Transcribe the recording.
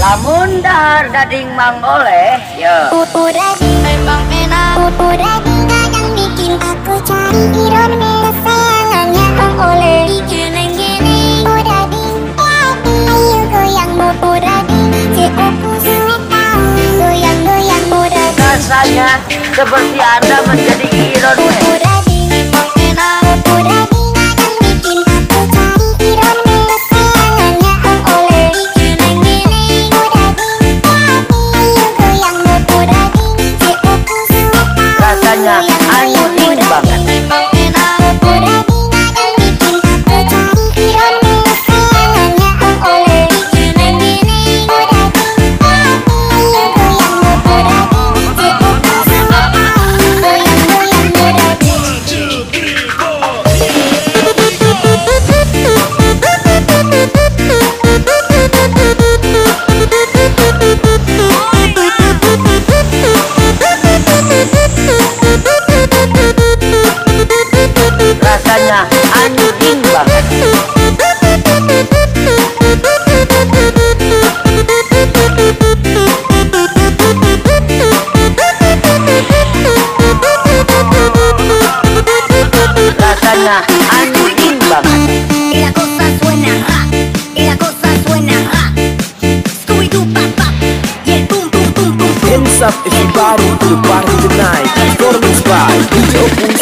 Lamun dahar dading mang oleh ya. Daging memang enak. Daging yang bikin aku cari ironi kesayangannya Bang Oleh. Geleng-geleng daging, ayo goyang daging. Cekuku sulit tahu goyang-goyang daging. Rasanya seperti Anda menjadi ironi. Daging memang enak. Daging yang bikin aku cari ironi kesayangannya Bang Oleh. Geleng-geleng daging, ayo goyang daging. Cekuku sulit tahu Rasanya anjing banget. memang enak. Daging yang bikin aku cari ironi kesayangannya Bang Oleh. Geleng-geleng daging, ayo goyang daging. Cekuku sulit tahu goyang-goyang daging. Rasanya anjing banget. Rasanya anjing banget. Y la cosa suena ra, y la cosa suena ra. Scooby-Doo pop pop, y el boom boom boom boom boom. Hands up everybody to the party tonight. Performance by DJ Opus